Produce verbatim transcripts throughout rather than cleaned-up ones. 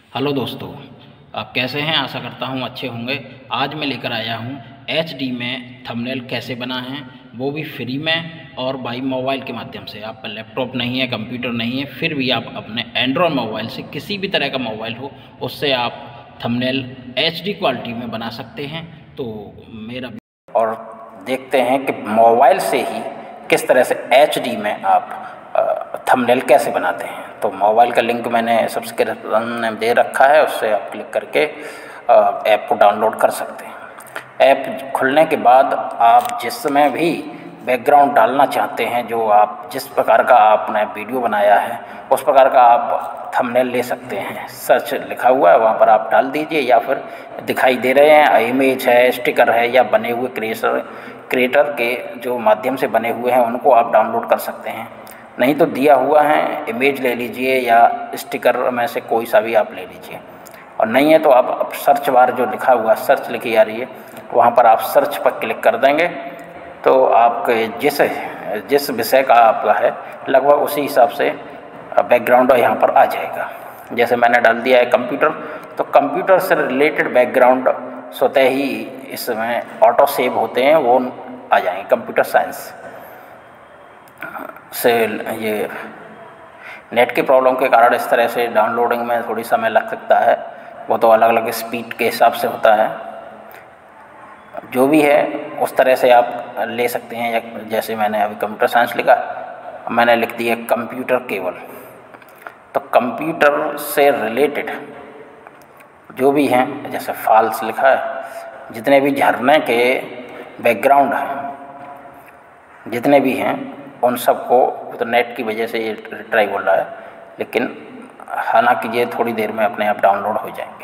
Hello दोस्तों, आप कैसे हैं? आशा करता हूँ अच्छे होंगे। आज मैं लेकर आया हूँ एच डी में थंबनेल कैसे बनाएं, वो भी फ्री में और बाई मोबाइल के माध्यम से। आपका लैपटॉप नहीं है, कंप्यूटर नहीं है, फिर भी आप अपने एंड्रॉयड मोबाइल से, किसी भी तरह का मोबाइल हो, उससे आप थंबनेल एच डी क्वालिटी में बना सकते हैं। तो मेरा और देखते हैं कि मोबाइल से ही किस तरह से एच डी में आप थंबनेल कैसे बनाते हैं। तो मोबाइल का लिंक मैंने सब्सक्रिप्शन में दे रखा है, उससे आप क्लिक करके ऐप को डाउनलोड कर सकते हैं। ऐप खुलने के बाद आप जिसमें भी बैकग्राउंड डालना चाहते हैं, जो आप जिस प्रकार का आपने वीडियो बनाया है उस प्रकार का आप थंबनेल ले सकते हैं। सर्च लिखा हुआ है, वहाँ पर आप डाल दीजिए, या फिर दिखाई दे रहे हैं इमेज है, स्टिकर है, या बने हुए क्रिएटर क्रिएटर के जो माध्यम से बने हुए हैं उनको आप डाउनलोड कर सकते हैं। नहीं तो दिया हुआ है, इमेज ले लीजिए या स्टिकर में से कोई सा भी आप ले लीजिए। और नहीं है तो आप, आप सर्च बार जो लिखा हुआ सर्च लिखी आ रही है, वहाँ पर आप सर्च पर क्लिक कर देंगे तो आपके जिस जिस विषय का आपका है लगभग उसी हिसाब से बैकग्राउंड यहाँ पर आ जाएगा। जैसे मैंने डाल दिया है कंप्यूटर, तो कंप्यूटर से रिलेटेड बैकग्राउंड स्वतः ही इसमें ऑटो सेव होते हैं, वो आ जाएंगे। कंप्यूटर साइंस से ये नेट की प्रॉब्लम के कारण इस तरह से डाउनलोडिंग में थोड़ी समय लग सकता है, वो तो अलग अलग स्पीड के हिसाब से होता है। जो भी है उस तरह से आप ले सकते हैं। जैसे मैंने अभी कंप्यूटर साइंस लिखा, मैंने लिख दिया कंप्यूटर केवल। तो कंप्यूटर से रिलेटेड जो भी हैं, जैसे फॉल्स लिखा है, जितने भी झरने के बैकग्राउंड हैं, जितने भी हैं उन सबको, तो नेट की वजह से ये ट्राई बोल रहा है, लेकिन हालांकि ये थोड़ी देर में अपने आप डाउनलोड हो जाएंगे।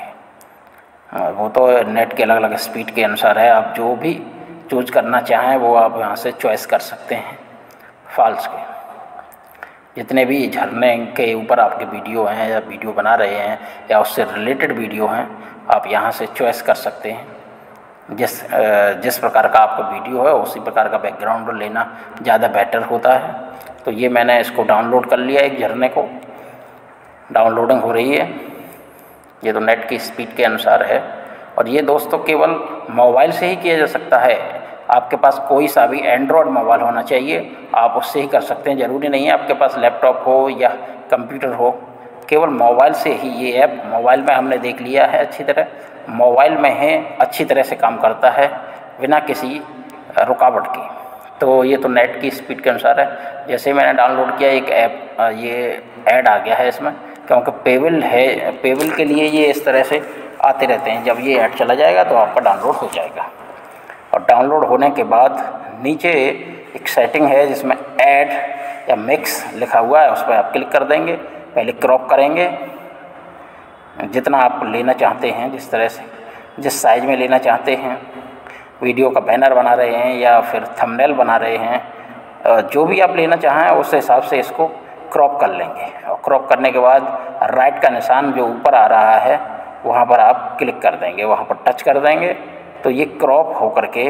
वो तो नेट के अलग अलग स्पीड के अनुसार है, आप जो भी चूज करना चाहें वो आप यहाँ से चॉइस कर सकते हैं। फॉल्स के जितने भी झरने के ऊपर आपके वीडियो हैं या वीडियो बना रहे हैं या उससे रिलेटेड वीडियो हैं, आप यहाँ से चॉइस कर सकते हैं। जिस जिस प्रकार का आपका वीडियो है उसी प्रकार का बैकग्राउंड लेना ज़्यादा बेटर होता है। तो ये मैंने इसको डाउनलोड कर लिया, एक झरने को डाउनलोडिंग हो रही है। ये तो नेट की स्पीड के अनुसार है, और ये दोस्तों केवल मोबाइल से ही किया जा सकता है। आपके पास कोई सा भी एंड्रॉयड मोबाइल होना चाहिए, आप उससे ही कर सकते हैं। ज़रूरी नहीं है आपके पास लैपटॉप हो या कंप्यूटर हो, केवल मोबाइल से ही ये ऐप, मोबाइल में हमने देख लिया है अच्छी तरह, मोबाइल में है अच्छी तरह से काम करता है बिना किसी रुकावट की। तो ये तो नेट की स्पीड के अनुसार है। जैसे मैंने डाउनलोड किया, एक ऐप, ये ऐड आ गया है इसमें, क्योंकि पेबल है, पेबल के लिए ये इस तरह से आते रहते हैं। जब ये ऐड चला जाएगा तो आपका डाउनलोड हो जाएगा। और डाउनलोड होने के बाद नीचे एक सेटिंग है जिसमें ऐड या मिक्स लिखा हुआ है, उस पर आप क्लिक कर देंगे। पहले क्रॉप करेंगे जितना आप लेना चाहते हैं, जिस तरह से जिस साइज़ में लेना चाहते हैं, वीडियो का बैनर बना रहे हैं या फिर थंबनेल बना रहे हैं, जो भी आप लेना चाहें उस हिसाब से इसको क्रॉप कर लेंगे। और क्रॉप करने के बाद राइट का निशान जो ऊपर आ रहा है वहाँ पर आप क्लिक कर देंगे, वहाँ पर टच कर देंगे तो ये क्रॉप होकर के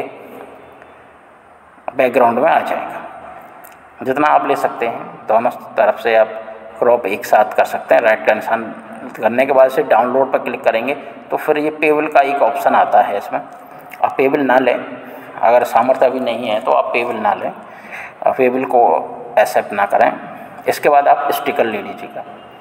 बैकग्राउंड में आ जाएगा। जितना आप ले सकते हैं, दोनों तरफ से आप क्रॉप एक साथ कर सकते हैं। राइट का निशान करने के बाद से डाउनलोड पर क्लिक करेंगे तो फिर ये पेबल का एक ऑप्शन आता है। इसमें आप पेबल ना लें, अगर सामर्थ्य भी नहीं है तो आप पेबल ना लें, पेबल को एक्सेप्ट ना करें। इसके बाद आप स्टिकर ले लीजिएगा।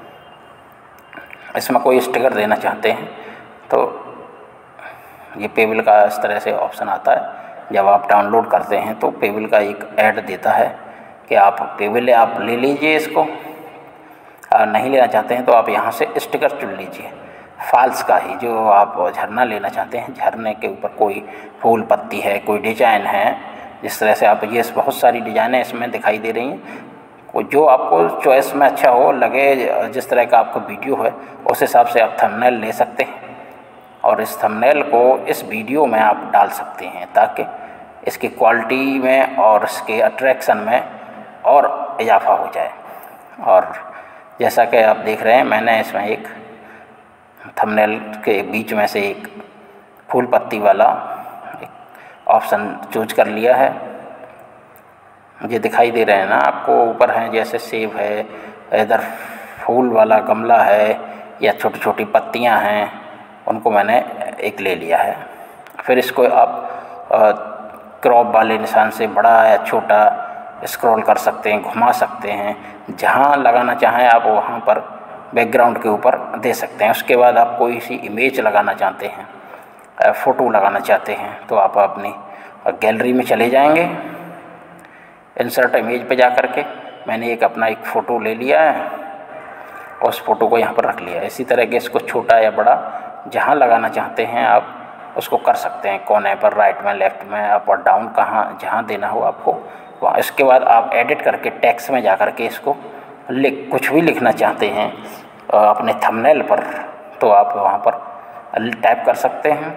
इसमें कोई स्टिकर देना चाहते हैं तो ये पेबल का इस तरह से ऑप्शन आता है। जब आप डाउनलोड करते हैं तो पेबल का एक ऐड देता है कि आप पेबल आप ले लीजिए इसको, और नहीं लेना चाहते हैं तो आप यहाँ से स्टिकर चुन लीजिए। फॉल्स का ही जो आप झरना लेना चाहते हैं, झरने के ऊपर कोई फूल पत्ती है, कोई डिजाइन है, जिस तरह से आप, ये बहुत सारी डिजाइनें इसमें दिखाई दे रही हैं। जो आपको चॉइस में अच्छा हो लगे, जिस तरह का आपका वीडियो है उस हिसाब से आप थंबनेल ले सकते हैं, और इस थंबनेल को इस वीडियो में आप डाल सकते हैं ताकि इसकी क्वालिटी में और इसके अट्रैक्शन में और इजाफा हो जाए। और जैसा कि आप देख रहे हैं, मैंने इसमें एक थंबनेल के बीच में से एक फूल पत्ती वाला एक ऑप्शन चूज कर लिया है। ये दिखाई दे रहे हैं ना आपको, ऊपर हैं जैसे सेब है, इधर फूल वाला गमला है, या छोटी छोटी पत्तियां हैं उनको मैंने एक ले लिया है। फिर इसको आप क्रॉप वाले निशान से बड़ा या छोटा स्क्रॉल कर सकते हैं, घुमा सकते हैं, जहाँ लगाना चाहें आप वहाँ पर बैकग्राउंड के ऊपर दे सकते हैं। उसके बाद आप कोई सी इमेज लगाना चाहते हैं, फ़ोटो लगाना चाहते हैं, तो आप अपनी गैलरी में चले जाएंगे, इंसर्ट इमेज पे जा कर के मैंने एक अपना एक फ़ोटो ले लिया है, उस फ़ोटो को यहाँ पर रख लिया। इसी तरह के इसको छोटा या बड़ा जहाँ लगाना चाहते हैं आप उसको कर सकते हैं, कोने पर, राइट में, लेफ़्ट में, अप और डाउन, कहाँ जहाँ देना हो आपको वहाँ। इसके बाद आप एडिट करके टेक्स्ट में जा कर के इसको लिख कुछ भी लिखना चाहते हैं अपने थंबनेल पर, तो आप वहाँ पर टाइप कर सकते हैं।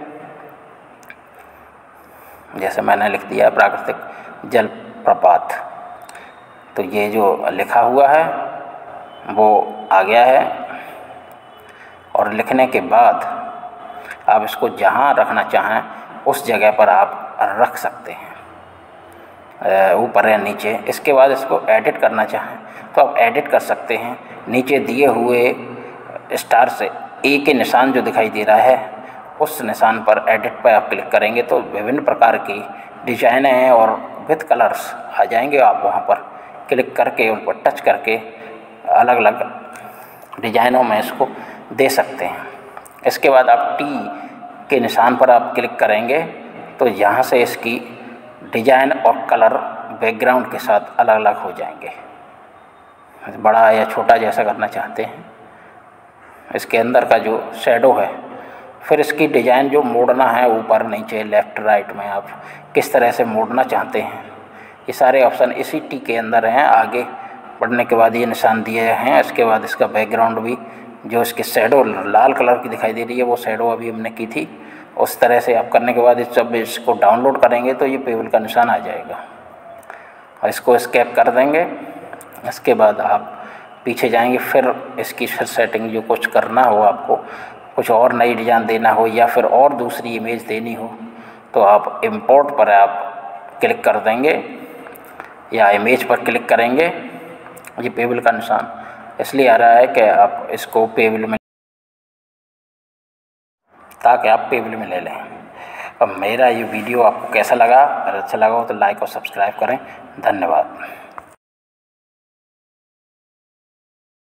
जैसे मैंने लिख दिया प्राकृतिक जलप्रपात, तो ये जो लिखा हुआ है वो आ गया है। और लिखने के बाद आप इसको जहाँ रखना चाहें उस जगह पर आप रख सकते हैं, ऊपर या नीचे। इसके बाद इसको एडिट करना चाहें तो आप एडिट कर सकते हैं। नीचे दिए हुए स्टार से ए के निशान जो दिखाई दे रहा है उस निशान पर एडिट पर आप क्लिक करेंगे तो विभिन्न प्रकार की डिजाइनें हैं और विथ कलर्स आ जाएंगे। आप वहाँ पर क्लिक करके उन पर टच करके अलग अलग डिजाइनों में इसको दे सकते हैं। इसके बाद आप टी के निशान पर आप क्लिक करेंगे तो यहाँ से इसकी डिजाइन और कलर बैकग्राउंड के साथ अलग अलग हो जाएंगे, बड़ा या छोटा जैसा करना चाहते हैं। इसके अंदर का जो शैडो है, फिर इसकी डिजाइन जो मोड़ना है ऊपर नीचे लेफ़्ट राइट में आप किस तरह से मोड़ना चाहते हैं, ये सारे ऑप्शन इसी टी के अंदर हैं। आगे बढ़ने के बाद ये निशान दिए हैं। इसके बाद इसका बैकग्राउंड भी जो इसकी शैडो लाल कलर की दिखाई दे रही है वो शैडो अभी हमने की थी, उस तरह से आप करने के बाद इस जब इसको डाउनलोड करेंगे तो ये पेबल का निशान आ जाएगा और इसको एस्केप कर देंगे। इसके बाद आप पीछे जाएंगे, फिर इसकी फिर सेटिंग जो कुछ करना हो, आपको कुछ और नई डिज़ाइन देना हो या फिर और दूसरी इमेज देनी हो तो आप इंपोर्ट पर आप क्लिक कर देंगे या इमेज पर क्लिक करेंगे। ये पेबल का निशान इसलिए आ रहा है कि आप इसको पेबल में ताकि आप पेबल में ले लें। अब मेरा ये वीडियो आपको कैसा लगा? अगर अच्छा लगा हो तो लाइक और सब्सक्राइब करें। धन्यवाद।